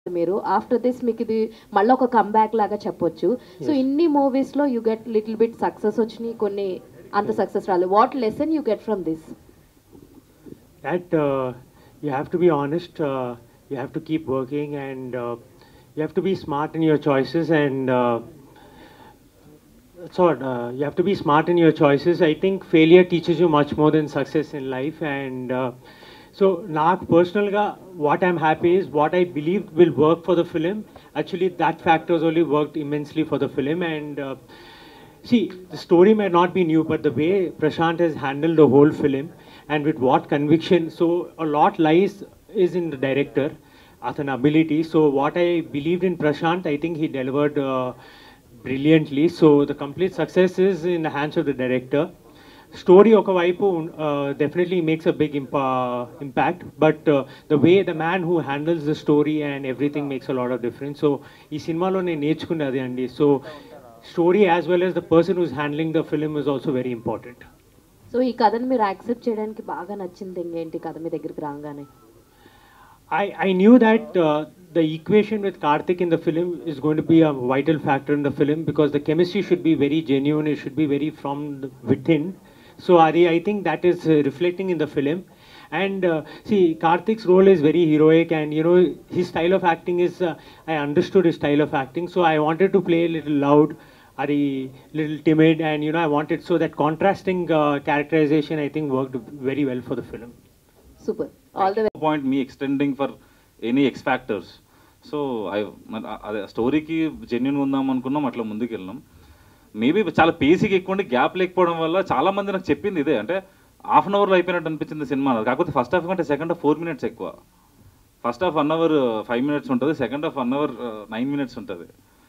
మీరు after this మీకు ఇది మళ్ళీ ఒక కమ్బ్యాక్ లాగా చెప్పొచ్చు. సో ఇన్ని మూవీస్ లో you get little bit success వచ్చినాయి, కొన్ని అంత సక్సెస్ రాలేదు. What lesson you get from this? That you have to be honest, you have to keep working, and you have to be smart in your choices, and you have to be smart in your choices. I think failure teaches you much more than success in life, and so నాకు పర్సనల్గా what I'm happy is what I believe will work for the film. Actually, that factors only worked immensely for the film, and see, the story may not be new, but the way Prashant has handled the whole film and with what conviction, so a lot lies is in the director, Athan ability. So what I believed in Prashant, I think he delivered brilliantly. So the complete success is in the hands of the director. Story okavaipu definitely makes a big impact, but the way the man who handles the story and everything makes a lot of difference. So ee cinema lo nenu nechukunnadi andi. So story as well as the person who's handling the film is also very important. So ఈ కథను మీరు accept చేయడానికి బాగా నచ్చింది ఏంటి కథ మీ దగ్గరికి రాగానే? I knew that the equation with Karthik in the film is going to be a vital factor in the film, because the chemistry should be very genuine, it should be very from within. So I think that is reflecting in the film. And see, Karthik's role is very heroic, and you know, his style of acting is, I understood his style of acting, so I wanted to play a little loud, a little timid, and you know, I wanted, so that contrasting characterization I think worked very well for the film. Super. All the point me extending for any X factors. So అదే స్టోరీకి genuine ఉందాం అనుకున్నాం, అట్లా ముందుకు వెళ్ళాం. Maybe చాలా పేసీకి ఎక్కువ ఉండి గ్యాప్ లేకపోవడం వల్ల చాలా మంది నాకు చెప్పింది ఇదే, అంటే హాఫ్ అన్ అవర్లో అయిపోయినట్టు అనిపించింది సినిమా. కాకపోతే ఫస్ట్ హాఫ్ కంటే సెకండ్ హాఫ్ 4 minutes ఎక్కువ. ఫస్ట్ హాఫ్ 1 hour 5 minutes ఉంటుంది, సెకండ్ హాఫ్ 1 hour 9 minutes ఉంటుంది.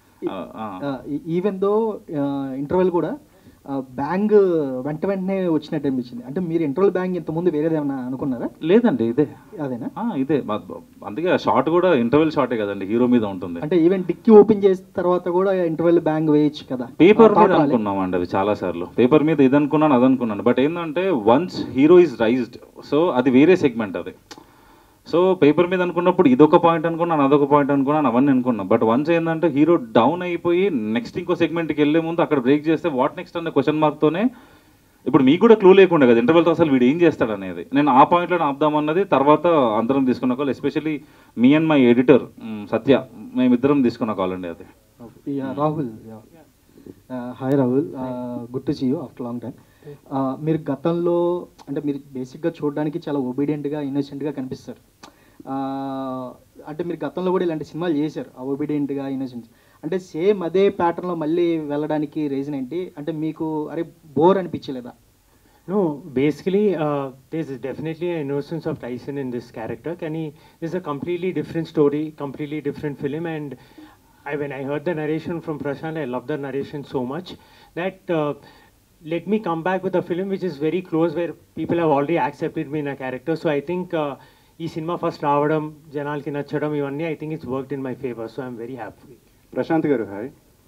ఈవెన్ దో ఇంటర్వెల్ కూడా బ్యాంగ్ వెంటనే వచ్చినట్టు అనిపించింది. అంటే మీరు ఇంటర్వెల్ బ్యాంగ్ ఇంతకుముందు వేరేదేమన్నా అనుకున్నారా? లేదండి, ఇదే అదేనా? ఇదే. అందుకే షార్ట్ కూడా ఇంటర్వెల్ షార్టే కదండి, హీరో మీద ఉంటుంది. అంటే ఈవెన్ డిక్కీ ఓపెన్ చేసిన తర్వాత కూడా ఇంటర్వెల్ బ్యాంగ్ వేయచ్చు కదా? పేపర్ మీద అనుకున్నాం అండి అవి చాలా సార్లు. పేపర్ మీద ఇది అనుకున్నాను, అది అనుకున్నాను. బట్ ఏంటంటే once hero is raised, so అది వేరే సెగ్మెంట్ అది. సో పేపర్ మీద అనుకున్నప్పుడు ఇదొక పాయింట్ అనుకున్నాను, అదొక పాయింట్ అనుకున్నాను, అవన్నీ అనుకున్నాను. బట్ వన్స్ ఏంటంటే హీరో డౌన్ అయిపోయి నెక్స్ట్ ఇంకో సెగ్మెంట్కి వెళ్ళే ముందు అక్కడ బ్రేక్ చేస్తే వాట్ నెక్స్ట్ అనే క్వశ్చన్ మార్క్తోనే ఇప్పుడు మీకు కూడా క్లూ లేకుండా కదా ఇంటర్వెల్తో అసలు వీడు ఏం చేస్తాడు అనేది. నేను ఆ పాయింట్లో ఆపుదామన్నది తర్వాత అందరం తీసుకున్న కాల్, ఎస్పెషల్లీ మీ అండ్ మై ఎడిటర్ సత్య, మేమిద్దరం తీసుకున్న కాల్ అండి అది. Rahul, hi Rahul, good to see you after long time. మీరు గతంలో అంటే మీరు బేసిక్గా చూడడానికి చాలా ఒబీడియంట్గా ఇన్నోసెంట్గా కనిపిస్తారు. అంటే మీరు గతంలో కూడా ఇలాంటి సినిమాలు చేశారు, ఒబీడియంట్గా ఇన్నోసెంట్. అంటే సేమ్ అదే ప్యాటర్న్లో మళ్ళీ వెళ్ళడానికి రీజన్ ఏంటి? అంటే మీకు అరే బోర్ అనిపించలేదా? No, basically, there's definitely an innocence of Tyson in this character. It's a completely different story, completely different film, and when I heard the narration from Prashant, I loved the narration so much that let me come back with a film which is very close, where people have already accepted me in a character. So I think ఈ సినిమా first రావడం, జనాలకి నచ్చడం, ఇవన్నీ I think it's worked in my favor. So I'm very happy. Prashanth గారు hi.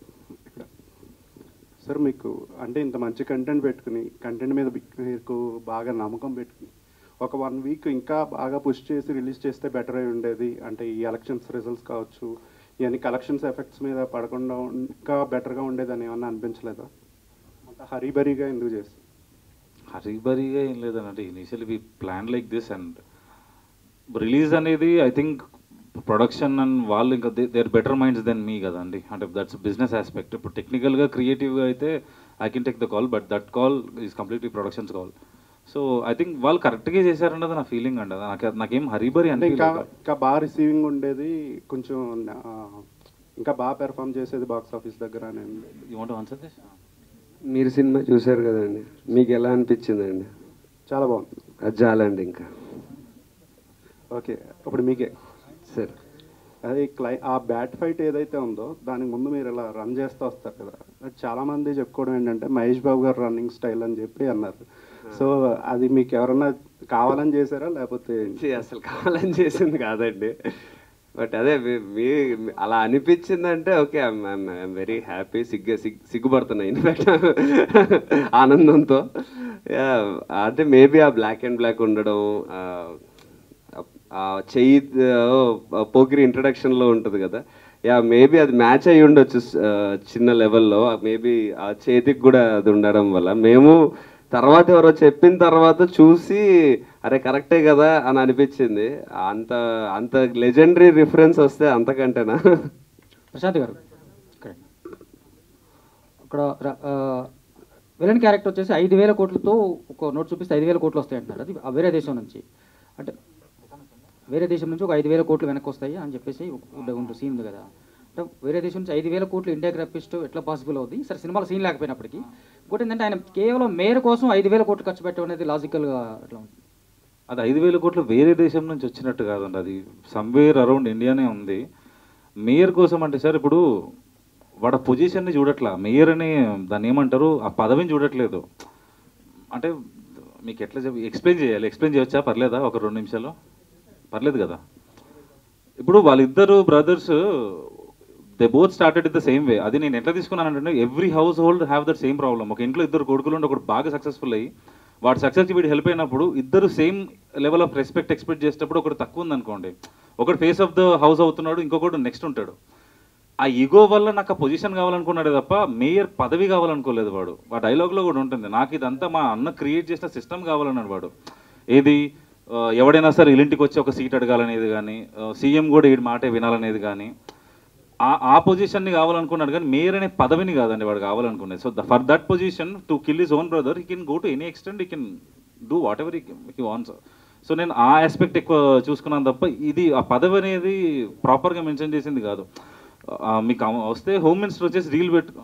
Sir మీకు అంటే ఇంత మంచి కంటెంట్ పెట్టుకుని, కంటెంట్ మీద మీకు బాగా నమ్మకం పెట్టుకుని ఒక 1 week ఇంకా బాగా పుష్ చేసి రిలీజ్ చేస్తే బెటర్ అయి ఉండేది. అంటే ఈ ఎలక్షన్స్ రిజల్ట్స్ కావచ్చు, ఇవన్నీ కలెక్షన్స్ ఎఫెక్ట్స్ మీద పడకుండా ఇంకా బెటర్గా ఉండేదని ఏమన్నా అనిపించలేదా? అంత హరీబరీగా ఎందుకు చేసి? హరీబరీగా ఏం లేదనంటే initially we plan like this, and release అనేది ఐ థింక్ ప్రొడక్షన్ అండ్ వాళ్ళు ఇంకా they are better minds than me కదండి. అంటే దట్స్ బిజినెస్ ఆస్పెక్ట్. ఇప్పుడు టెక్నికల్గా క్రియేటివ్గా అయితే I can take the call, but that call is completely productions call. So I think వాళ్ళు కరెక్ట్గా చేశారన్నది నా ఫీలింగ్ అండి. నాకేం హరీబరీ అంటే ఇంకా బాగా రిసీవింగ్ ఉండేది, కొంచెం ఇంకా బాగా పెర్ఫామ్ చేసేది బాక్స్ ఆఫీస్ దగ్గర. You want to answer this? మీరు సినిమా చూశారు కదండి, మీకు ఎలా అనిపించిందండి? చాలా బాగుంది. అది చాలండి ఇంకా. ఓకే, ఇప్పుడు మీకే సార్ అది ఆ బ్యాట్ ఫైట్ ఏదైతే ఉందో దానికి ముందు మీరు ఇలా రన్ చేస్తూ వస్తారు కదా, చాలామంది చెప్పుకోవడం ఏంటంటే మహేష్ బాబు గారు రన్నింగ్ స్టైల్ అని చెప్పి అన్నారు. సో అది మీకు ఎవరన్నా కావాలని చేశారా లేకపోతే? అసలు కావాలని చేసింది కాదండి, బట్ అదే మీ అలా అనిపించిందంటే ఓకే, ఐఎమ్ వెరీ హ్యాపీ. సిగ్గుపడుతున్నా ఇన్ఫాక్ట్ ఆనందంతో. అంటే మేబీ ఆ బ్లాక్ అండ్ బ్లాక్ ఉండడం, చెయ్యి పోకిరి ఇంట్రడక్షన్లో ఉంటుంది కదా, యా మేబీ అది మ్యాచ్ అయ్యి ఉండొచ్చు చిన్న లెవెల్లో, మేబీ ఆ చేతికి కూడా అది ఉండడం వల్ల. మేము తర్వాత ఎవరో చెప్పిన తర్వాత చూసి అరే కరెక్టే కదా అని అనిపించింది. అంత అంత లెజెండరీ రిఫరెన్స్ వస్తే అంతకంటేనా. ప్రశాంత్ గారు ఇక్కడ విలన్ క్యారెక్టర్ వచ్చేసి 5,000 కోట్లతో ఒక నోట్ చూపిస్తే 5,000 కోట్లు వస్తాయి అంటున్నారు. అది వేరే దేశం నుంచి, అంటే వేరే దేశం నుంచి ఒక 5,000 కోట్లు వెనక్కి వస్తాయి అని చెప్పేసి ఉంటుంది సీన్ ఉంది కదా. అంటే వేరే దేశం నుంచి 5,000 కోట్లు ఇండియాకి రప్పిస్తూ ఎట్లా పాసిబుల్ అవుతుంది? సరే సినిమాలో సీన్ లేకపోయినప్పటికీ ఇంకోటి ఏంటంటే ఆయన కేవలం మేయర్ కోసం 5,000 కోట్లు ఖర్చు పెట్టడం అనేది లాజికల్గా ఎట్లా ఉంటుంది? అది 5,000 కోట్లు వేరే దేశం నుంచి వచ్చినట్టు కాదండి, అది సమ్వేర్ అరౌండ్ ఇండియానే ఉంది. మేయర్ కోసం అంటే సార్ ఇప్పుడు వాడు పొజిషన్ని చూడట్లా, మేయర్ అని దాన్ని ఏమంటారు ఆ పదవిని చూడట్లేదు. అంటే మీకు ఎట్లా ఎక్స్ప్లెయిన్ చేయాలి? ఎక్స్ప్లెయిన్ చేయొచ్చా? పర్లేదా? ఒక 2 నిమిషాలు పర్లేదు కదా. ఇప్పుడు వాళ్ళిద్దరు brothers they both started in the same way. అది నేను ఎట్లా తీసుకున్నానంటే every household have that same problem. ఒక ఇంట్లో 2 కొడుకులు ఉండి ఒకటి బాగా సక్సెస్ఫుల్ అయ్యి వాడు సక్సెస్కి వీడు హెల్ప్ అయినప్పుడు ఇద్దరు same level of respect expect చేసేటప్పుడు ఒకటి తక్కువ ఉంది అనుకోండి, ఒకటి ఫేస్ ఆఫ్ ద హౌస్ అవుతున్నాడు, ఇంకొకటి నెక్స్ట్ ఉంటాడు. ఆ ఈగో వల్ల నాకు ఆ పొజిషన్ కావాలనుకున్నాడే తప్ప మేయర్ పదవి కావాలనుకోలేదు వాడు. ఆ డైలాగ్లో కూడా ఉంటుంది, నాకు ఇదంతా మా అన్న క్రియేట్ చేసిన సిస్టమ్ కావాలన్నాడు వాడు. ఏది ఎవడైనా సరే ఇల్లింటికి వచ్చి ఒక సీట్ అడగాలనేది కానీ, సీఎం కూడా ఈ మాటే వినాలనేది కానీ, ఆ పొజిషన్ని కావాలనుకున్నాడు కానీ మేయర్ అనే పదవిని కాదండి వాడు కావాలనుకునేది. So for that position to kill his own brother he can go to any extent, he can do whatever he wants. So నేను ఆ ఆస్పెక్ట్ ఎక్కువ చూసుకున్నాను తప్ప ఇది ఆ పదవి అనేది ప్రాపర్గా మెన్షన్ చేసింది కాదు. మీకు వస్తే హోమ్ మినిస్టర్ వచ్చేసి రీల్ పెట్టుకో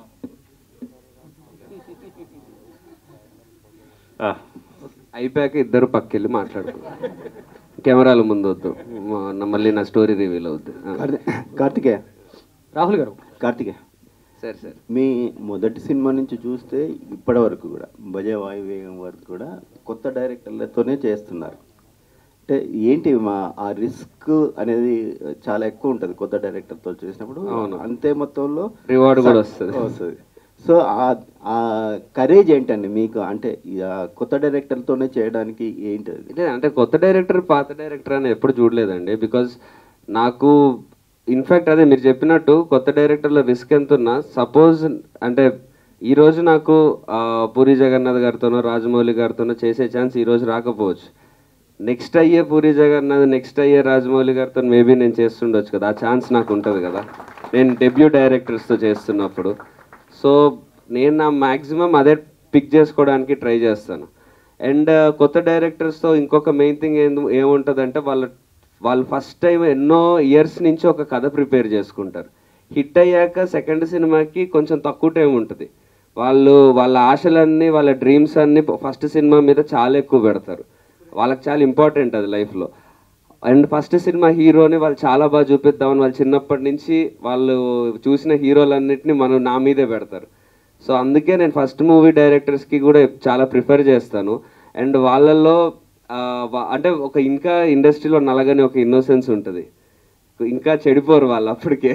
అయిపోయాక ఇద్దరు పక్కెళ్ళి మాట్లాడుకున్నారు, కెమెరాల ముందు వద్దు, మళ్ళీ నా స్టోరీ రివీల్ అవుద్ది. కార్తికేయ, రాహుల్ గారు. కార్తికేయ సరే మీ మొదటి సినిమా నుంచి చూస్తే ఇప్పటి వరకు కూడా భజే వాయువేగం వరకు కూడా కొత్త డైరెక్టర్లతోనే చేస్తున్నారు. అంటే ఏంటి ఆ రిస్క్ అనేది చాలా ఎక్కువ ఉంటుంది కొత్త డైరెక్టర్తో చేసినప్పుడు, అంతే మొత్తంలో రివార్డ్ కూడా వస్తుంది. సో ఆ కరేజ్ ఏంటండి మీకు? అంటే కొత్త డైరెక్టర్తోనే చేయడానికి ఏంటి? అంటే కొత్త డైరెక్టర్ పాత డైరెక్టర్ అని ఎప్పుడు చూడలేదండి. బికాజ్ నాకు ఇన్ఫ్యాక్ట్ అదే మీరు చెప్పినట్టు కొత్త డైరెక్టర్లో రిస్క్ ఎంత ఉన్నా, సపోజ్ అంటే ఈరోజు నాకు పూరి జగన్నాథ్ గారితోనో రాజమౌళి గారితోనో చేసే ఛాన్స్ ఈరోజు రాకపోవచ్చు. నెక్స్ట్ అయ్యే పూరి జగన్నాథ్, నెక్స్ట్ అయ్యే రాజమౌళి గారితో మేబీ నేను చేస్తుండొచ్చు కదా, ఆ ఛాన్స్ నాకు ఉంటుంది కదా నేను డెబ్యూ డైరెక్టర్స్తో చేస్తున్నప్పుడు. సో నేను నా మ్యాక్సిమం అదే పిక్ చేసుకోవడానికి ట్రై చేస్తాను. అండ్ కొత్త డైరెక్టర్స్తో ఇంకొక మెయిన్ థింగ్ ఏముంటుందంటే వాళ్ళు ఫస్ట్ టైం ఎన్నో ఇయర్స్ నుంచి ఒక కథ ప్రిపేర్ చేసుకుంటారు. హిట్ అయ్యాక సెకండ్ సినిమాకి కొంచెం తక్కువ టైం ఉంటుంది. వాళ్ళ ఆశలన్నీ వాళ్ళ డ్రీమ్స్ అన్నీ ఫస్ట్ సినిమా మీద చాలా ఎక్కువ పెడతారు. వాళ్ళకి చాలా ఇంపార్టెంట్ అది లైఫ్లో. అండ్ ఫస్ట్ సినిమా హీరోని వాళ్ళు చాలా బాగా చూపిద్దామని వాళ్ళు చిన్నప్పటి నుంచి వాళ్ళు చూసిన హీరోలన్నింటినీ నా మీదే పెడతారు. సో అందుకే నేను ఫస్ట్ మూవీ డైరెక్టర్స్కి కూడా చాలా ప్రిఫర్ చేస్తాను. అండ్ వాళ్ళల్లో అంటే ఒక ఇంకా ఇండస్ట్రీలో నలగని ఒక ఇన్నోసెన్స్ ఉంటుంది, ఇంకా చెడిపోరు వాళ్ళు అప్పటికే.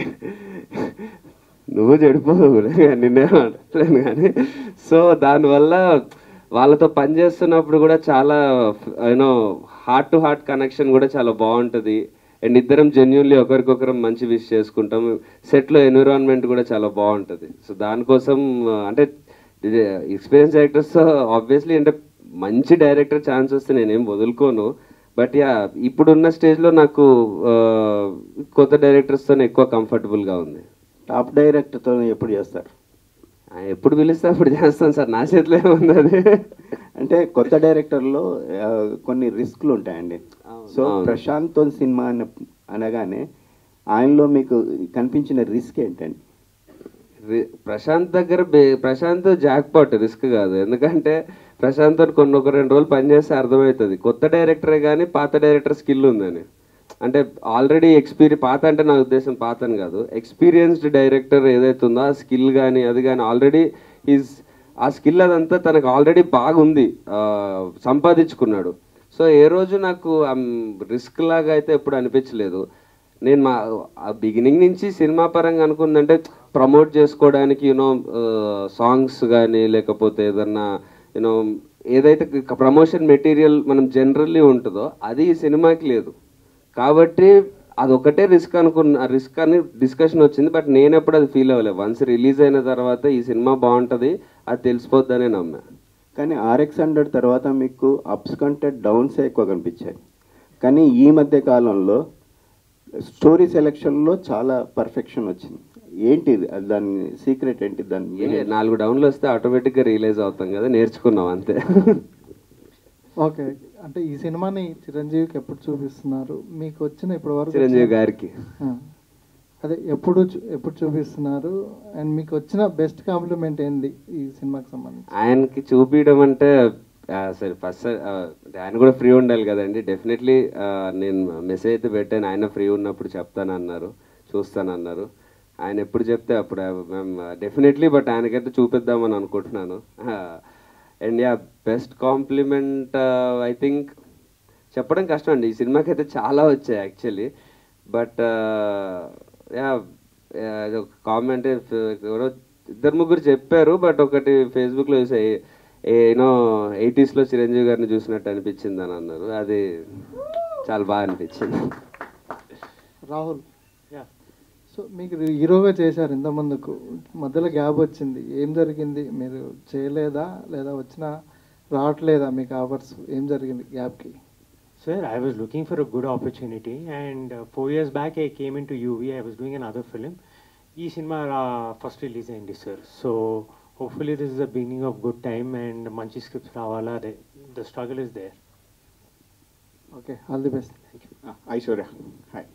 నువ్వు చెడిపోవు నిన్నేమట్లేదు కానీ. సో దానివల్ల వాళ్ళతో పనిచేస్తున్నప్పుడు కూడా చాలా హార్ట్ టు హార్ట్ కనెక్షన్ కూడా చాలా బాగుంటుంది. అండ్ ఇద్దరం జెన్యున్లీ ఒకరికొకరం మంచి విష్ చేసుకుంటాం. సెట్లో ఎన్విరాన్మెంట్ కూడా చాలా బాగుంటుంది. సో దానికోసం అంటే ఎక్స్పీరియన్స్ డైరెక్టర్స్తో ఆబ్వియస్లీ అంటే మంచి డైరెక్టర్ ఛాన్స్ వస్తే నేనేం వదులుకోను. బట్ యా ఇప్పుడున్న స్టేజ్లో నాకు కొత్త డైరెక్టర్స్తో ఎక్కువ కంఫర్టబుల్గా ఉంది. టాప్ డైరెక్టర్తో ఎప్పుడు చేస్తారు? ఎప్పుడు పిలిస్తే అప్పుడు చేస్తాను సార్, నా చేతిలో ఏముంది అది. అంటే కొత్త డైరెక్టర్లో కొన్ని రిస్క్లు ఉంటాయండి. సో ప్రశాంత్ సినిమా అనగానే ఆయనలో మీకు కనిపించిన రిస్క్ ఏంటండి? ప్రశాంత్ జాక్పాట్ రిస్క్ కాదు. ఎందుకంటే ప్రశాంత్ ఒక 2 రోజులు పనిచేస్తే అర్థమవుతుంది కొత్త డైరెక్టరే కానీ పాత డైరెక్టర్ స్కిల్ ఉందని. అంటే ఆల్రెడీ పాత అంటే నా ఉద్దేశం పాత అని కాదు, ఎక్స్పీరియన్స్డ్ డైరెక్టర్ ఏదైతే ఉందో ఆ స్కిల్ కానీ అది కానీ ఆల్రెడీ ఆ స్కిల్ అదంతా తనకు ఆల్రెడీ బాగుంది, సంపాదించుకున్నాడు. సో ఏ రోజు నాకు రిస్క్ లాగా అయితే ఎప్పుడు అనిపించలేదు. నేను బిగినింగ్ నుంచి సినిమా పరంగా అనుకుందంటే ప్రమోట్ చేసుకోవడానికి సాంగ్స్ కానీ లేకపోతే ఏదన్నా ఏదైతే ప్రమోషన్ మెటీరియల్ మనం జనరల్లీ ఉంటుందో అది ఈ సినిమాకి లేదు. కాబట్టి అదొకటే రిస్క్ అనుకున్న రిస్క్ అని డిస్కషన్ వచ్చింది. బట్ నేను ఎప్పుడు అది ఫీల్ అవ్వలేదు. వన్స్ రిలీజ్ అయిన తర్వాత ఈ సినిమా బాగుంటుంది అది తెలిసిపోద్దనే నమ్మా. కానీ RX100 తర్వాత మీకు అప్స్ కంటే డౌన్సే ఎక్కువ కనిపించాయి. కానీ ఈ మధ్య కాలంలో స్టోరీ సెలెక్షన్లో చాలా పర్ఫెక్షన్ వచ్చింది. ఏంటి దాని సీక్రెట్ ఏంటి? దాని 4 డౌన్లు వస్తే ఆటోమేటిక్గా రియలైజ్ అవుతాం కదా, నేర్చుకున్నాం అంతే. ఓకే, అంటే ఈ సినిమాని చిరంజీవికి ఎప్పుడు చూపిస్తున్నారు? మీకు వచ్చిన ఇప్పటి వరకు చిరంజీవి గారికి అదే ఎప్పుడు చూపిస్తున్నారు? అండ్ మీకు వచ్చిన బెస్ట్ కాంప్లిమెంట్ ఏంది ఈ సినిమాకి సంబంధించి? ఆయనకి చూపించడం అంటే సరే ఫస్ట్ ఆయన కూడా ఫ్రీ ఉండాలి కదండి. డెఫినెట్లీ నేను మెసేజ్ అయితే పెట్టాను, ఆయన ఫ్రీ ఉన్నప్పుడు చెప్తానన్నారు, చూస్తానన్నారు. ఆయన ఎప్పుడు చెప్తే అప్పుడు మేము డెఫినెట్లీ, బట్ ఆయనకైతే చూపిద్దామని అనుకుంటున్నాను. And yeah, best compliment I think చెప్పడం కష్టం అండి. ఈ సినిమాకి అయితే చాలా వచ్చాయి యాక్చువల్లీ. బట్ యా, ఒక కామెంట్ ఎవరో 2-3 చెప్పారు. బట్ ఒకటి ఫేస్బుక్లో చూసాయి, ఏనో 80s లో చిరంజీవి గారిని చూసినట్టు అనిపించింది అని అన్నారు. అది చాలా బాగా అనిపించింది. రాహుల్, సో మీకు హీరోగా చేశారు ఇంతమందుకు, మధ్యలో గ్యాప్ వచ్చింది, ఏం జరిగింది? మీరు చేయలేదా లేదా వచ్చినా రావట్లేదా మీకు ఆఫర్స్? ఏం జరిగింది గ్యాప్కి? Sir, I was looking for a good opportunity, and 4 years back I came into UV. I was doing another film. Ee cinema first release ayindi, sir. So hopefully this is the beginning of good time and manchi scripts ravala. The struggle is there. Okay, all the best. Thank you. Aishwarya, hi.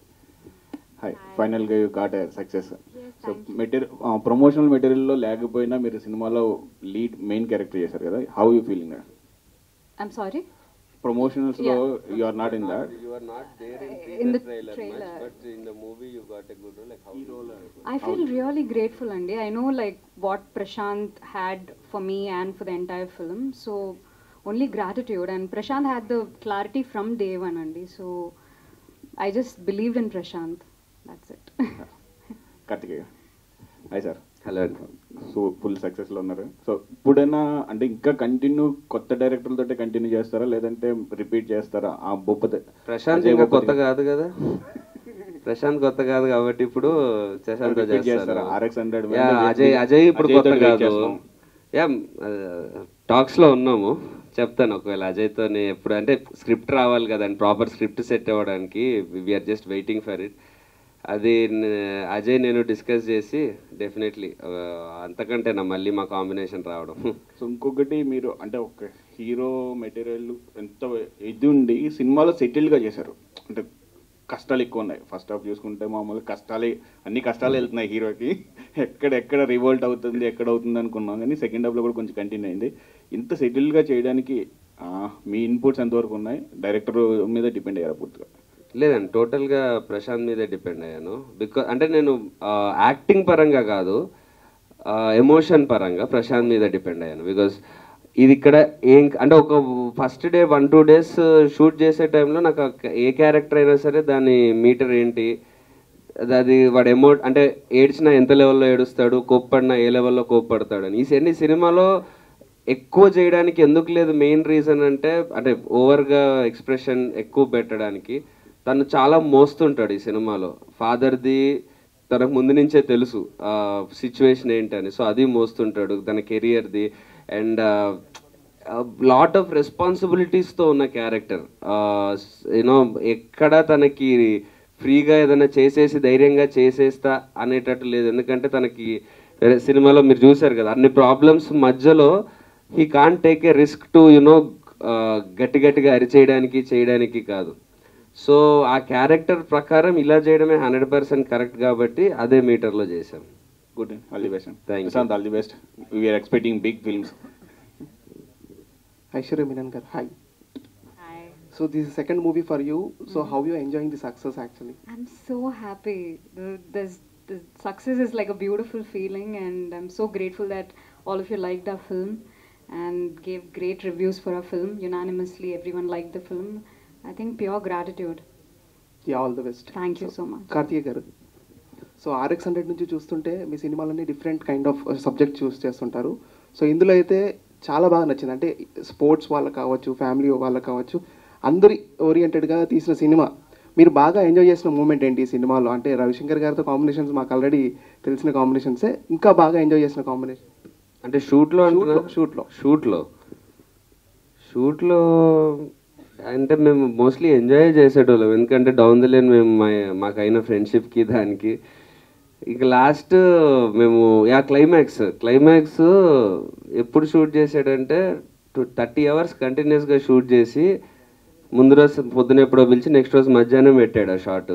Finally you got a success. So promotional material lo లేకపోయినా మీరు సినిమాలో lead main character చేశారు కదా, how you feeling? I'm sorry? Promotionals lo you are not in that. You are not there in the trailer trailer much, but in the movie you got a good role. Like how role? I feel really grateful, Andy. I know like what Prashant had for me and for the entire film, so only gratitude. And Prashant had the clarity from day one, Andy, so I just believed in Prashant. That's it. Karthikeya, hi sir. Hello. So full సక్సెస్లో ఉన్నారు. So ఇప్పుడైనా అంటే ఇంకా continue కొత్త డైరెక్టర్లతో continue చేస్తారా, లేదంటే repeat చేస్తారా? ఆ బొప్పతే ప్రశాంత్ ఇంకా కొత్త కాదు కదా, ప్రశాంత్ కొత్త కాదు కాబట్టి ఇప్పుడు శశాంత్ చేస్తారా? RX100 అజయ్ ఇప్పుడు కొత్త కాదు. యా, టాక్స్ లో ఉన్నాము, చెప్తాను ఒకవేళ అజయ్తో. ఎప్పుడు అంటే స్క్రిప్ట్ రావాలి కదండి, ప్రాపర్ స్క్రిప్ట్ సెట్ అవ్వడానికి. We're just waiting for it. అది అజయ్ నేను డిస్కస్ చేసి డెఫినెట్లీ అంతకంటే మళ్ళీ మా కాంబినేషన్ రావడం. సో ఇంకొకటి, మీరు అంటే ఒక హీరో మెటీరియల్ ఎంత ఇది ఉండి సినిమాలో సెటిల్గా చేశారు. అంటే కష్టాలు ఎక్కువ ఉన్నాయి. ఫస్ట్ హాఫ్ చూసుకుంటే మామూలు అన్ని కష్టాలు వెళ్తున్నాయి హీరోకి. ఎక్కడ రివోల్ట్ అవుతుంది, ఎక్కడ అవుతుంది అనుకున్నాం, కానీ సెకండ్ హాఫ్లో కూడా కొంచెం కంటిన్యూ అయింది. ఇంత సెటిల్గా చేయడానికి మీ ఇన్పుట్స్ ఎంతవరకు ఉన్నాయి? డైరెక్టర్ మీద డిపెండ్ అయ్యారా పూర్తిగా? లేదండి, టోటల్గా ప్రశాంత్ మీదే డిపెండ్ అయ్యాను. బికాజ్ అంటే నేను యాక్టింగ్ పరంగా కాదు, ఎమోషన్ పరంగా ప్రశాంత్ మీద డిపెండ్ అయ్యాను. బికాజ్ ఇది ఇక్కడ ఏం అంటే ఒక ఫస్ట్ డే 1-2 days షూట్ చేసే టైంలో నాకు ఏ క్యారెక్టర్ అయినా సరే దాని మీటర్ ఏంటి, అది వాడు అంటే ఏడ్చినా ఎంత లెవెల్లో ఏడుస్తాడు, కోప్పడినా ఏ లెవెల్లో కోప్పడతాడు అని. ఈ సినిమాలో ఎక్కువ చేయడానికి ఎందుకు లేదు, మెయిన్ రీజన్ అంటే ఓవర్గా ఎక్స్ప్రెషన్ ఎక్కువ పెట్టడానికి. తను చాలా మోస్తుంటాడు ఈ సినిమాలో. ఫాదర్ది తనకు ముందు నుంచే తెలుసు సిచ్యువేషన్ ఏంటని, సో అది మోస్తుంటాడు. తన కెరియర్ది అండ్ లాట్ ఆఫ్ రెస్పాన్సిబిలిటీస్తో ఉన్న క్యారెక్టర్. యూనో ఎక్కడ తనకి ఫ్రీగా ఏదైనా చేసేసి ధైర్యంగా చేసేస్తా అనేటట్టు లేదు. ఎందుకంటే తనకి సినిమాలో మీరు చూసారు కదా, అన్ని ప్రాబ్లమ్స్ మధ్యలో he can't take a risk to you know గట్టిగా చేయడానికి కాదు. సో ఆ క్యారెక్టర్ ప్రకారం ఇలా చేయడమే 100% కరెక్ట్ కాబట్టి అదే మీటర్లో చేశాం. Good, all the best. Thank you. All the best. We're expecting big films. Aishwarya Minankar, hi. Hi. So this is second movie for you. So how you enjoying the success actually? I'm so happy. The success is like a beautiful feeling, and I'm so grateful that all of you liked our film and gave great reviews for our film. Unanimously, everyone liked the film. I think pure gratitude. Yeah, all the best. Thank you so much. Karthikeya garu, so RX100 నుంచి చూస్తుంటే మీ సినిమాలన్నీ different kind of subject choose చేస్తుంటారు. So ఇందులో అయితే చాలా బాగా నచ్చింది. అంటే స్పోర్ట్స్ వాళ్ళకి కావచ్చు, ఫ్యామిలీ వాళ్ళకి కావచ్చు, అందరి ఓరియంటెడ్గా తీసిన సినిమా. మీరు బాగా ఎంజాయ్ చేసిన మూమెంట్ ఏంటి ఈ సినిమాలో? అంటే రవిశంకర్ గారితో కాంబినేషన్స్ మాకు ఆల్రెడీ తెలిసిన కాంబినేషన్సే, ఇంకా బాగా ఎంజాయ్ చేసిన కాంబినేషన్ అంటే షూట్లో అంటే మేము మోస్ట్లీ ఎంజాయ్ చేసేటోళ్ళం, ఎందుకంటే డౌన్ ది లైన్ మేము మాకైన ఫ్రెండ్షిప్కి దానికి. ఇక లాస్ట్ మేము క్లైమాక్స్ ఎప్పుడు షూట్ చేసాడంటే 30 hours కంటిన్యూస్గా షూట్ చేసి ముందు రోజు పొద్దున ఎప్పుడో పిలిచి నెక్స్ట్ రోజు మధ్యాహ్నం పెట్టాడు ఆ షాట్.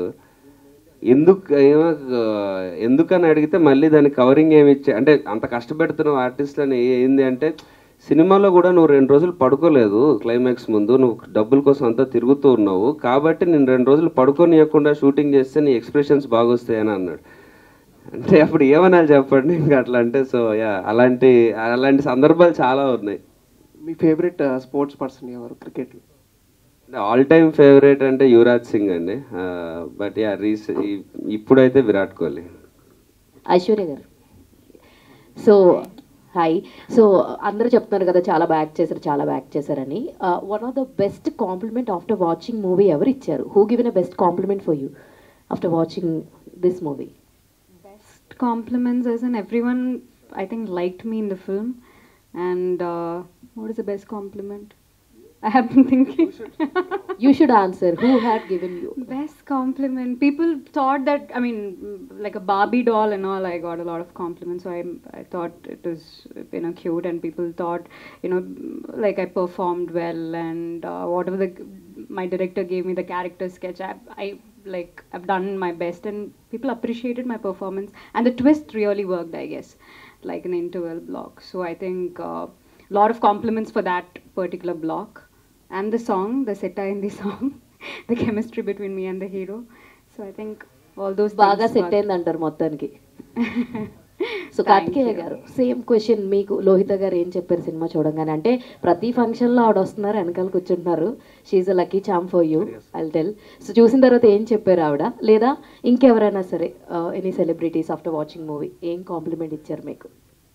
ఎందుకని అడిగితే మళ్ళీ దాని కవరింగ్ ఏమి ఇచ్చా అంటే అంత కష్టపెడుతున్నావు ఆర్టిస్ట్లని ఏంది అంటే, సినిమాలో కూడా నువ్వు 2 రోజులు పడుకోలేదు క్లైమాక్స్ ముందు, నువ్వు డబ్బుల కోసం అంతా తిరుగుతూ ఉన్నావు కాబట్టి నేను 2 రోజులు పడుకోనియకుండా షూటింగ్ చేస్తే నీ ఎక్స్ప్రెషన్స్ బాగొస్తాయని అన్నాడు. అంటే అప్పుడు ఏమనాలి చెప్పండి ఇంకా అట్లా అంటే. సో అలాంటి సందర్భాలు చాలా ఉన్నాయి. మీ ఫేవరెట్ స్పోర్ట్స్ పర్సన్ ఎవరు క్రికెట్లో? ఆల్ టైమ్ ఫేవరెట్ అంటే యువరాజ్ సింగ్ అండి, బట్ ఇప్పుడైతే విరాట్ కోహ్లీ. ఐశ్వర్య గారు, సో హాయ్. సో అందరూ చెప్తున్నారు కదా చాలా బ్యాక్ చేశారని. One of the best compliment after watching movie ఎవరు ఇచ్చారు? Who given a best compliment for you after watching this movie? Best compliments as in everyone I think liked me in the film, and what is the best compliment? I have been thinking. You should answer. Who had given you best compliment? People thought that, I mean, like a Barbie doll and all, I got a lot of compliments. So I thought it was, cute, and people thought, like I performed well, and whatever my director gave me the character sketch, I've done my best, and people appreciated my performance, and the twist really worked, I guess, like an interval block. So I think a lot of compliments for that particular block. And the song, the satire in the song, the chemistry between me and the hero. So I think all those బాగా set అయింది అంటారు మొత్తానికి. So Karthikeya గారు, same question మీకు. లోహిత గారు ఏం చెప్పారు cinema చూడంగానే? అంటే ప్రతి ఫంక్షన్లో ఆవిడ వస్తున్నారు, వెనకాల కూర్చుంటున్నారు, she's a lucky charm for you, I'll tell. So చూసిన తర్వాత ఏం చెప్పారు ఆవిడ, లేదా ఇంకెవరైనా సరే any celebrities after watching movie ఏం కాంప్లిమెంట్ ఇచ్చారు మీకు?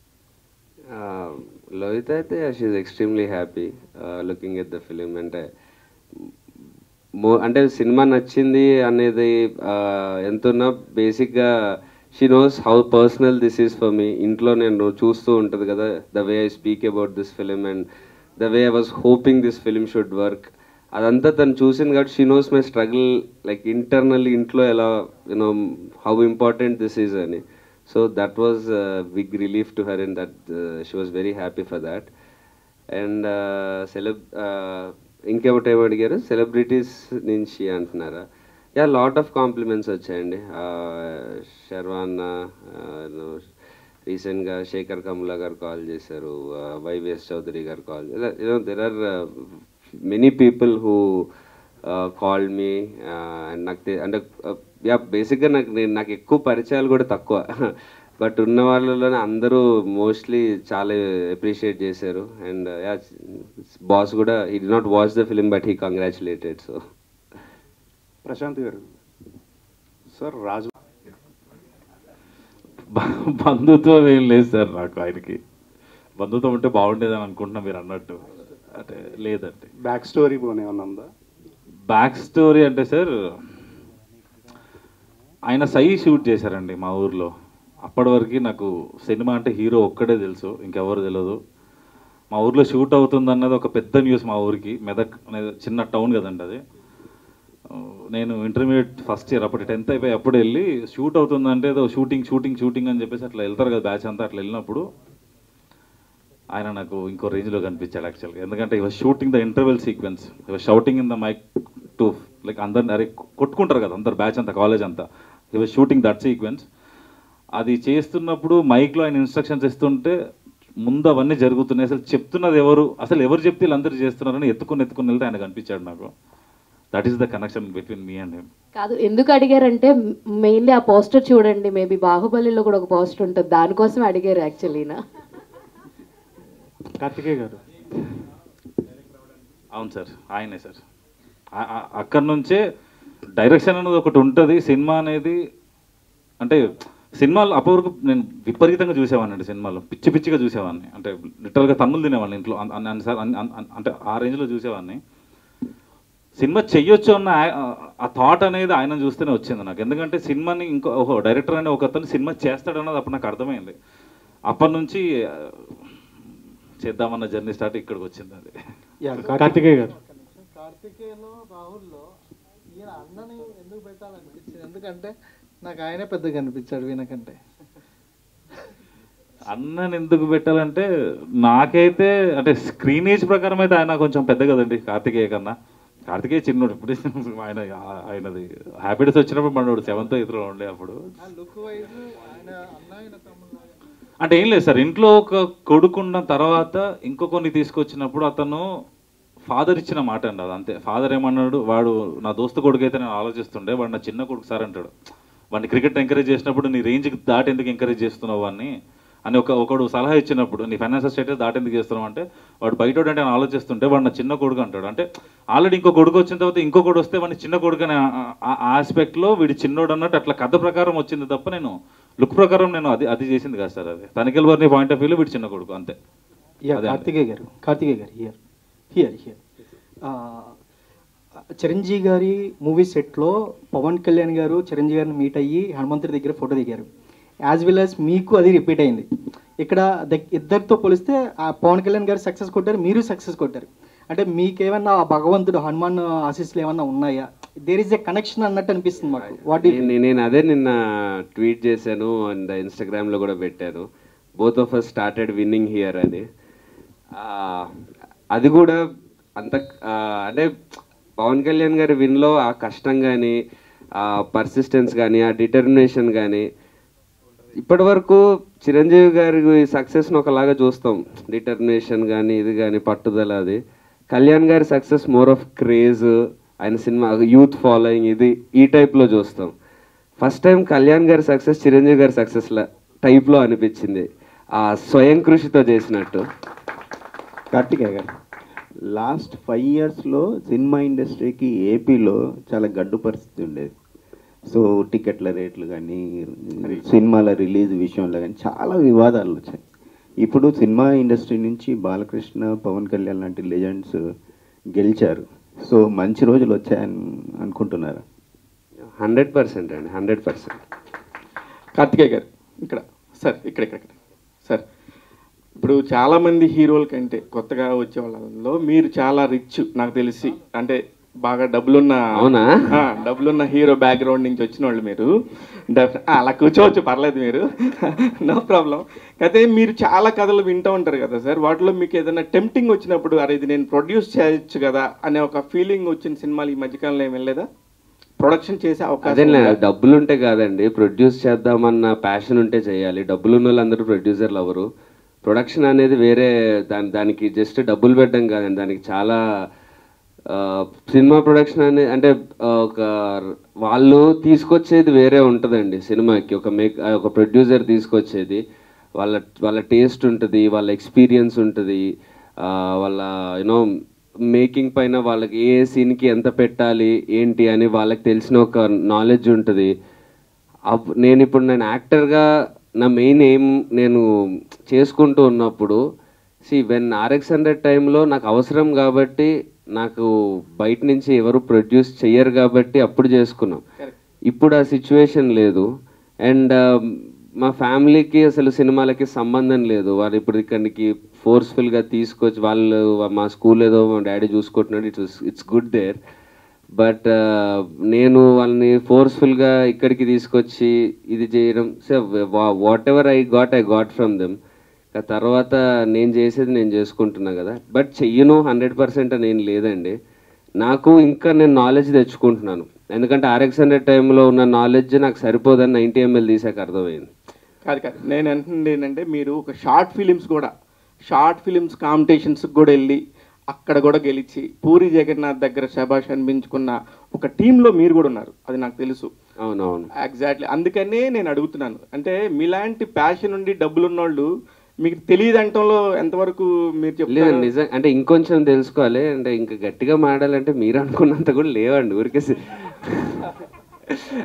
లోహిత అయితే she's extremely happy looking at the film. అంటే సినిమా నచ్చింది అనేది ఎంతున్నా బేసిక్గా she knows how personal this is for me. ఇంట్లో నేను చూస్తూ ఉంటుంది కదా the way I speak about this film and the way I was hoping this film should work. అదంతా తను చూసింది కాబట్టి she knows my struggle like internally ఇంట్లో ఎలా హౌ ఇంపార్టెంట్ దిస్ ఈజ్ అని. So that was a big relief to her, and that she was very happy for that. And ఇంకేమిటి అడిగారు celebrities నుంచి అంటున్నారా? లాట్ ఆఫ్ కాంప్లిమెంట్స్ వచ్చాయండి. శర్వాన్ రీసెంట్గా శేఖర్ కమ్లా గారు కాల్ చేశారు, వైవిఎస్ చౌదరి గారు కాల్ చేశారు. There are many people who called me. And అంటే బేసిక్గా నాకు ఎక్కువ పరిచయాలు కూడా తక్కువ, బట్ ఉన్న వాళ్ళలోనే అందరూ మోస్ట్లీ చాలా అప్రిషియేట్ చేశారు. అండ్ బాస్ కూడా he did not watch the film but he congratulated. So Prashant garu, sir రాజు బంధుత్వం ఏం లేదు సార్ నాకు ఆయనకి. బంధుత్వం ఉంటే బాగుండేదని అనుకుంటున్నా మీరు అన్నట్టు. అంటే లేదండి. బ్యాక్ స్టోరీ ఏమన్నా ఉందా? బ్యాక్ స్టోరీ అంటే సార్ ఆయన సై షూట్ చేశారండి మా ఊర్లో. అప్పటి వరకు నాకు సినిమా అంటే హీరో ఒక్కడే తెలుసు, ఇంకెవరు తెలియదు. మా ఊర్లో షూట్ అవుతుంది అన్నది ఒక పెద్ద న్యూస్ మా ఊరికి. మెదక్ అనేది చిన్న టౌన్ కదండి అది. నేను ఇంటర్మీడియట్ ఫస్ట్ ఇయర్ అప్పుడు 10th అయిపోయి అప్పుడు వెళ్ళి షూట్ అవుతుందంటే ఏదో షూటింగ్ అని చెప్పేసి అట్లా వెళ్తారు కదా బ్యాచ్ అంతా. అట్లా వెళ్ళినప్పుడు ఆయన నాకు ఇంకో రేంజ్లో కనిపించాడు యాక్చువల్గా. ఎందుకంటే he was shooting the interval sequence, he was shouting in the mike to like అందరిని అరే కొట్టుకుంటారు కదా అందరు బ్యాచ్ అంతా కాలేజ్ అంతా. ఈ వాజ్ షూటింగ్ దట్ సీక్వెన్స్. అది చేస్తున్నప్పుడు మైక్లో ఆయన ఇన్స్ట్రక్షన్స్ ఇస్తుంటే ముందు అవన్నీ జరుగుతున్నాయి. అసలు చెప్తున్నది ఎవరు, అసలు ఎవరు చెప్తే వీళ్ళందరూ చేస్తున్నారని ఎత్తుకుని వెళ్తే ఆయన కనిపించాడు నాకు. That is the connection between me and him. కాదు, ఎందుకు అడిగారంటే మెయిన్లీ ఆ పోస్టర్ చూడండి, మేబీ బాహుబలిలో కూడా ఒక పోస్టర్ ఉంటుంది, దానికోసం అడిగారు యాక్చువల్లీనా. కార్తికేయ గారు, అవును సార్, ఆయనే సార్. అక్కడి నుంచే డైరెక్షన్ అనేది ఒకటి ఉంటుంది. సినిమా అనేది అంటే సినిమాలు అప్పటివరకు నేను విపరీతంగా చూసేవాడిని అండి. సినిమాలు పిచ్చిగా చూసేవాడిని, అంటే లిటరల్గా తన్నులు తినేవాడిని ఇంట్లో అంటే ఆ రేంజ్లో చూసేవాడిని. సినిమా చెయ్యొచ్చు అన్న ఆ థాట్ అనేది ఆయన చూస్తేనే వచ్చింది నాకు. ఎందుకంటే సినిమాని ఓహో డైరెక్టర్ అనే ఒక అతను సినిమా చేస్తాడన్నది అప్పుడు నాకు అర్థమైంది. అప్పటి నుంచి చేద్దామన్న జర్నీ స్టార్ట్ ఇక్కడికి వచ్చింది. అది కార్తికేయ గారు. కార్తికేయలో రాహుల్లో ఈయన అన్నని ఎందుకు పెట్టాలనిపించింది? ఎందుకంటే నాకు ఆయనే పెద్దగా అనిపించాడు వీనకంటే. అన్నని ఎందుకు పెట్టాలంటే నాకైతే అంటే స్క్రీనేజ్ ప్రకారం అయితే ఆయన కొంచెం పెద్ద కదండి కార్తికేయ కన్నా. కార్తికేయ చిన్నోడు. ఇప్పుడు ఆయనది హ్యాపీనెస్ వచ్చినప్పుడు మనోడు 7th 8th ఉండే అప్పుడు. అంటే ఏం లేదు సార్, ఇంట్లో ఒక కొడుకున్న తర్వాత ఇంకొకరిని తీసుకొచ్చినప్పుడు అతను ఫాదర్ ఇచ్చిన మాట అండి అది అంతే. ఫాదర్ ఏమన్నాడు, వాడు నా దోస్తు కొడుకు అయితే నేను ఆలోచిస్తుండే, వాడు నా చిన్న కొడుకు సార్ అంటాడు. వాడిని క్రికెట్ ఎంకరేజ్ చేసినప్పుడు నీ రేంజ్కి దాటి ఎందుకు ఎంకరేజ్ చేస్తున్నావు వాడిని అని ఒకడు సలహా ఇచ్చినప్పుడు నీ ఫైనాన్షియల్ స్టేటస్ దాటి ఎందుకు చేస్తున్నావు అంటే వాడు బయట అంటే నేను ఆలోచిస్తుంటే వాడు నా చిన్న కొడుకు అంటాడు. అంటే ఆల్రెడీ ఇంకో కొడుకు వచ్చిన తర్వాత ఇంకో కొడుకు వస్తే వాడిని చిన్న కొడుకు అనే ఆస్పెక్ట్లో వీడి చిన్నోడు అన్నట్టు అట్లా కథ ప్రకారం వచ్చింది తప్ప నేను లుక్ ప్రకారం నేను అది చేసింది కాదు సార్. అది తనిఖీల వారిని పాయింట్ ఆఫ్ వ్యూలో వీడి చిన్న కొడుకు అంతే. కార్తికేయ గారు హియర్ చిరంజీవి గారి మూవీ సెట్లో పవన్ కళ్యాణ్ గారు చిరంజీవి గారిని మీట్ అయ్యి హనుమంతుడి దగ్గర ఫోటో దిగారు. యాజ్ వెల్ యాజ్ మీకు అది రిపీట్ అయింది. ఇక్కడ ఇద్దరితో పోలిస్తే ఆ పవన్ కళ్యాణ్ గారు సక్సెస్ కొట్టారు, మీరు సక్సెస్ కొట్టారు. అంటే మీకేమన్నా ఆ భగవంతుడు హనుమాన్ ఆశీస్సులు ఏమన్నా ఉన్నాయా? దేర్ ఈజ్ ఎ కనెక్షన్ అన్నట్టు అనిపిస్తుంది మాకు. నేను అదే నిన్న ట్వీట్ చేశాను అండ్ ఇన్స్టాగ్రామ్లో కూడా పెట్టాను. Both of us started winning here అని. అది కూడా అంత అంటే పవన్ కళ్యాణ్ గారి విన్లో ఆ కష్టం కానీ ఆ పర్సిస్టెన్స్ కానీ ఆ డిటర్మినేషన్ కానీ ఇప్పటి వరకు చిరంజీవి గారి సక్సెస్ని ఒకలాగా చూస్తాం, డిటర్మినేషన్ కానీ ఇది కానీ పట్టుదల. అది Kalyan garu success more of craze, ఆయన సినిమా యూత్ ఫాలోయింగ్ ఇది ఈ టైప్లో చూస్తాం. First time Kalyan garu success Chiranjeevi గారి సక్సెస్ టైప్లో అనిపించింది, ఆ స్వయం కృషితో చేసినట్టు. కార్తికేయ గారు, లాస్ట్ 5 yearsలో సినిమా ఇండస్ట్రీకి ఏపీలో చాలా గడ్డు పరిస్థితి ఉండేది. సో టికెట్ల రేట్లు కానీ సినిమాల రిలీజ్ విషయంలో కానీ చాలా వివాదాలు వచ్చాయి. ఇప్పుడు సినిమా ఇండస్ట్రీ నుంచి బాలకృష్ణ, పవన్ కళ్యాణ్ లాంటి లెజెండ్స్ గెలిచారు. సో మంచి రోజులు వచ్చాయని అనుకుంటున్నారా? 100% అండి, 100%. కార్తికేయ గారు ఇక్కడ ఇక్కడ సార్, ఇప్పుడు చాలామంది హీరోల కంటే కొత్తగా వచ్చే వాళ్ళలో మీరు చాలా రిచ్ నాకు తెలిసి. అంటే బాగా డబ్బులున్న హీరో బ్యాక్గ్రౌండ్ నుంచి వచ్చిన వాళ్ళు మీరు. అలా కూర్చోవచ్చు, పర్లేదు, మీరు నో ప్రాబ్లం. అయితే మీరు చాలా కథలు వింటూ ఉంటారు కదా సార్, వాటిలో మీకు ఏదైనా టెంప్టింగ్ వచ్చినప్పుడు అరే ఇది నేను ప్రొడ్యూస్ చేయొచ్చు కదా అనే ఒక ఫీలింగ్ వచ్చిన సినిమాలు ఈ మధ్యకాలంలో ఏమి వెళ్ళలేదా? ప్రొడక్షన్ చేసే అవకాశం డబ్బులు ఉంటే కాదండి, ప్రొడ్యూస్ చేద్దామన్న ప్యాషన్ ఉంటే చేయాలి. డబ్బులు ఉన్న వాళ్ళందరూ ప్రొడ్యూసర్లు ఎవరు? ప్రొడక్షన్ అనేది వేరే, దానికి జస్ట్ డబ్బులు పెట్టడం కాదండి, దానికి చాలా సినిమా ప్రొడక్షన్ అనేది అంటే ఒక వాళ్ళు తీసుకొచ్చేది వేరే ఉంటుందండి సినిమాకి. ఒక ప్రొడ్యూసర్ తీసుకొచ్చేది వాళ్ళ టేస్ట్ ఉంటుంది, వాళ్ళ ఎక్స్పీరియన్స్ ఉంటుంది, వాళ్ళ యూనో మేకింగ్ పైన వాళ్ళకి ఏ సీన్కి ఎంత పెట్టాలి ఏంటి అని వాళ్ళకి తెలిసిన ఒక నాలెడ్జ్ ఉంటుంది. నేను యాక్టర్గా నా మెయిన్ ఎయిమ్ నేను చేసుకుంటూ ఉన్నప్పుడు వెన్ RX100 టైంలో నాకు అవసరం కాబట్టి, నాకు బయట నుంచి ఎవరు ప్రొడ్యూస్ చెయ్యరు కాబట్టి అప్పుడు చేసుకున్నాం. ఇప్పుడు ఆ సిచ్యువేషన్ లేదు. అండ్ మా ఫ్యామిలీకి అసలు సినిమాలకి సంబంధం లేదు. వాళ్ళు ఇప్పుడు ఇక్కడికి ఫోర్స్ఫుల్గా తీసుకొచ్చి వాళ్ళు మా స్కూల్ ఏదో మా డాడీ చూసుకుంటున్నాడు, ఇట్స్ గుడ్ దేర్. బట్ నేను వాళ్ళని ఫోర్స్ఫుల్గా ఇక్కడికి తీసుకొచ్చి ఇది చేయడం, so whatever I got from them. తర్వాత నేను చేసేది నేను చేసుకుంటున్నా కదా. బట్ చెయ్యను 100% అని ఏం లేదండి. నాకు ఇంకా నేను నాలెడ్జ్ తెచ్చుకుంటున్నాను. ఎందుకంటే RX100 టైంలో ఉన్న నాలెడ్జ్ నాకు సరిపోదని 90 ml తీసాక అర్థమైంది. కాదు నేను అంటుంది ఏంటంటే, మీరు ఒక షార్ట్ ఫిలిమ్స్ కాంపిటీషన్స్కి కూడా వెళ్ళి అక్కడ కూడా గెలిచి పూరి జగన్నాథ్ దగ్గర శభాష్ అనిపించుకున్న ఒక టీంలో మీరు కూడా ఉన్నారు, అది నాకు తెలుసు. అవునవును, ఎగ్జాక్ట్లీ. అందుకనే నేను అడుగుతున్నాను, అంటే మీలాంటి ప్యాషన్ ఉండి డబ్బులున్నోళ్ళు మీకు తెలియదు అంటంలో ఎంతవరకు మీరు చెప్పలేదు? నిజం అంటే ఇంకొంచెం తెలుసుకోవాలి. అంటే ఇంకా గట్టిగా మాడాలంటే మీరు అనుకున్నంత కూడా లేవండి. ఊరికే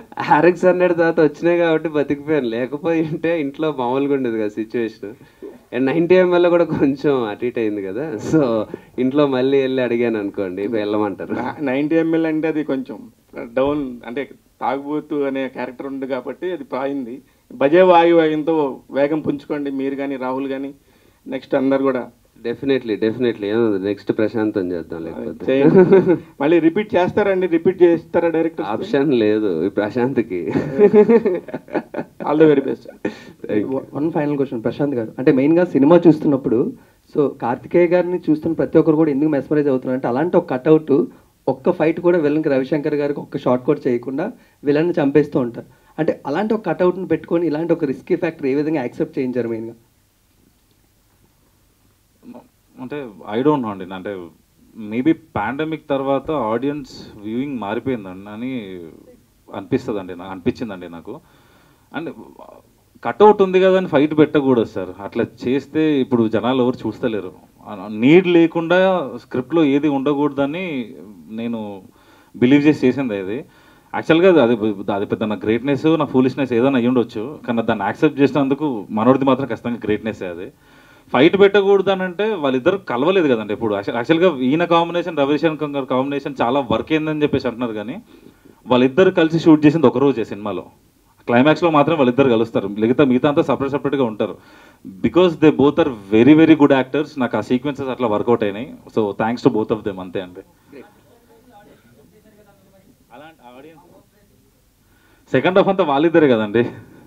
RX100 తర్వాత వచ్చినాయి కాబట్టి బతికిపోయాను. లేకపోతే ఇంట్లో మామూలుగా ఉండేది కదా సిచ్యువేషన్. అండ్ 90 ml కూడా కొంచెం అటు ఇటు అయింది కదా, సో ఇంట్లో మళ్ళీ వెళ్ళి అడిగాను అనుకోండి వెళ్ళమంటారు. 90 ml అంటే అది కొంచెం డౌన్, అంటే తాగుబోతు అనే క్యారెక్టర్ ఉంది కాబట్టి అది పాయింది. భజే వాయువేగంతో వేగం పుంజుకోండి మీరు కానీ రాహుల్ కానీ, నెక్స్ట్ అందరు కూడా. డెఫినెట్లీ నెక్స్ట్ ప్రశాంత్ అని చేద్దాం, లేకపోతే మళ్ళీ రిపీట్ చేస్తారండి, రిపీట్ చేస్తారా డైరెక్టర్? ఆప్షన్ లేదు ఈ ప్రశాంత్కి. All the very best. One final question Prashant garu, అంటే మెయిన్గా సినిమా చూస్తున్నప్పుడు సో కార్తికేయ గారిని చూస్తున్న ప్రతి ఒక్కరు కూడా ఎందుకు మెస్మరైజ్ అవుతున్నారు అంటే, అలాంటి ఒక కట్అవుట్ ఒక్క ఫైట్ కూడా విలన్కి రవిశంకర్ గారికి ఒక్క షార్ట్ కూడా చేయకుండా విలన్ని చంపేస్తూ ఉంటారు. అంటే అలాంటి ఒక కట్అవుట్ని పెట్టుకొని ఇలాంటి ఒక రిస్కీ ఫ్యాక్టర్ ఏ విధంగా యాక్సెప్ట్ చేయించారు మెయిన్గా? అంటే ఐ డోంట్ నో అండి, అంటే మేబీ పాండమిక్ తర్వాత ఆడియన్స్ వ్యూయింగ్ మారిపోయిందండి అని అనిపించిందండి నాకు. అండ్ కట్అవుట్ ఉంది కదా అని ఫైట్ పెట్టకూడదు సార్, అట్లా చేస్తే ఇప్పుడు జనాలు ఎవరు చూస్తలేరు. నీడ్ లేకుండా స్క్రిప్ట్లో ఏది ఉండకూడదని నేను బిలీవ్ చేసింది అది. యాక్చువల్గా అది పెద్ద నా గ్రేట్నెస్, నా ఫూలిష్నెస్ ఏదైనా అయ్యి ఉండొచ్చు, కానీ దాన్ని యాక్సెప్ట్ చేసినందుకు మనోడిది మాత్రం ఖచ్చితంగా గ్రేట్నెస్సే అది. ఫైట్ పెట్టకూడదు అని అంటే వాళ్ళిద్దరు కలవలేదు కదండి ఇప్పుడు. యాక్చువల్గా ఈయన కాంబినేషన్ రవిశంకర్ గారి కాంబినేషన్ చాలా వర్క్ అయిందని చెప్పేసి అంటున్నారు, కానీ వాళ్ళిద్దరు కలిసి షూట్ చేసింది ఒకరోజే సినిమాలో. క్లైమాక్స్లో మాత్రం వాళ్ళిద్దరు కలుస్తారు, మిగతా అంతా సపరేట్గా ఉంటారు. Because they both are very very good actors. నాకు ఆ సీక్వెన్సెస్ అట్లా వర్కౌట్ అయినాయి. So thanks to both of them, అంతే అండి. సెకండ్ హాఫ్ అంతా వాళ్ళిద్దరే కదండి.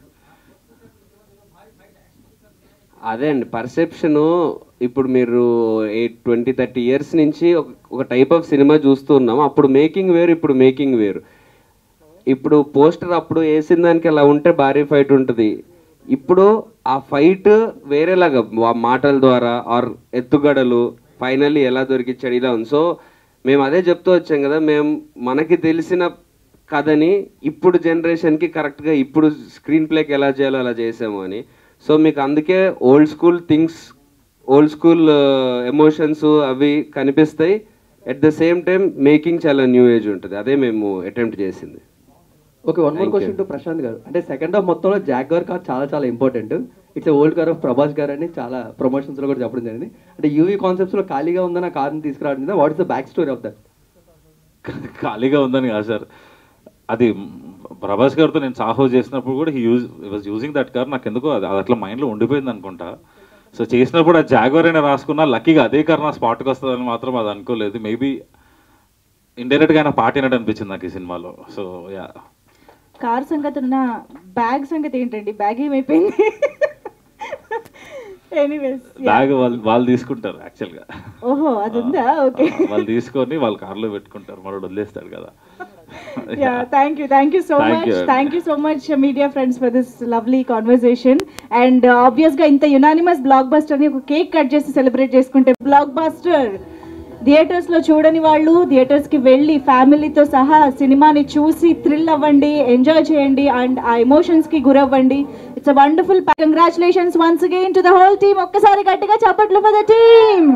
అదే అండి పర్సెప్షను. ఇప్పుడు మీరు 20-30 years నుంచి ఒక టైప్ ఆఫ్ సినిమా చూస్తూ ఉన్నాం. అప్పుడు మేకింగ్ వేరు, ఇప్పుడు మేకింగ్ వేరు. ఇప్పుడు పోస్టర్ అప్పుడు వేసిన దానికి అలా ఉంటే భారీ ఫైట్ ఉంటుంది. ఇప్పుడు ఆ ఫైట్ వేరేలాగా మాటల ద్వారా ఆర్ ఎత్తుగడలు ఫైనల్లీ ఎలా దొరికించాడు ఇలా ఉంది. సో మేము అదే చెప్తూ వచ్చాం కదా, మేము మనకి తెలిసిన కథని ఇప్పుడు జనరేషన్కి కరెక్ట్గా ఇప్పుడు స్క్రీన్ ప్లేకి ఎలా చేయాలో అలా చేసాము అని. సో మీకు అందుకే old school things, old school emotions అవి కనిపిస్తాయి. At the same time making చాలా న్యూ ఏజ్ ఉంటుంది. అదే మేము అటెంప్ట్ చేసింది. Okay, one more question to Prashant garu. అంటే సెకండ్ హాఫ్ మొత్తంలో జాగ్వార్ కార్ చాలా important. It's old car of Prabhas garu అని చాలా ప్రమోషన్స్లో కూడా చెప్పడం జరిగింది. అంటే యూవీ కాన్సెప్ట్స్లో ఖాళీగా ఉందని ఆ కార్ని తీసుకురావడం, what is the back story of that? ఖాళీగా ఉందని కాదు సార్, అది ప్రభాస్ గారితో నేను సాహో చేసినప్పుడు కూడా వాజ్ యూజింగ్ దట్ కార్. నాకు ఎందుకో అది అట్లా మైండ్లో ఉండిపోయింది అనుకుంటా. సో చేసినప్పుడు ఆ జాగ్వార్ అయినా రాసుకున్నా, లక్కీగా అదే కార్ నా స్పాట్కి వస్తుందని మాత్రం అది అనుకోలేదు. మేబీ ఇండైరెక్ట్గా అయినా పార్టీ అయినట్టు అనిపించింది నాకు ఈ సినిమాలో. So yeah. కార్ సంగతి ఉన్న బ్యాగ్ సంగతి ఏంటండి? బ్యాగ్ ఏమైపోయింది? బ్యాగ్ వాళ్ళు తీసుకుంటారు యాక్చువల్గా. ఓహో, అది ఉందా? ఓకే, వాళ్ళు తీసుకొని వాళ్ళ కార్లో పెట్టుకుంటారు, మనోడు వదిలేస్తాడు కదా. Thank you so much media friends for this lovely conversation. And obvious గా ఇంత యునానిమస్ బ్లాక్ బస్టర్ ని ఒక కేక్ కట్ చేసి సెలబ్రేట్ చేసుకుంటే, బ్లాక్ బస్టర్ థియేటర్స్ లో చూడని వాళ్ళు థియేటర్స్ కి వెళ్ళి ఫ్యామిలీతో సహా సినిమాని చూసి థ్రిల్ అవ్వండి, ఎంజాయ్ చేయండి అండ్ ఆ ఎమోషన్స్ కి గురవ్వండి. It's a wonderful. Congratulations once again to the whole team. ఒక్కసారి గట్టిగా చప్పట్లు for the team.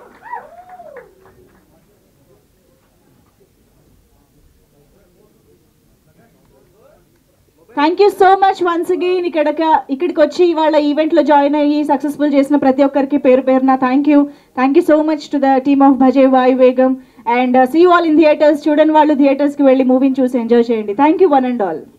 Thank you so much once again. ఇక్కడికి వచ్చి ఇవాళ ఈవెంట్లో జాయిన్ అయ్యి సక్సెస్ఫుల్ చేసిన ప్రతి ఒక్కరికి పేరు పేరున thank you so much to the team of Bhaje Vayuvegam. And see you all in theatres. చూడని వాళ్ళు థియేటర్స్కి వెళ్ళి మూవీని చూసి ఎంజాయ్ చేయండి. Thank you one and all.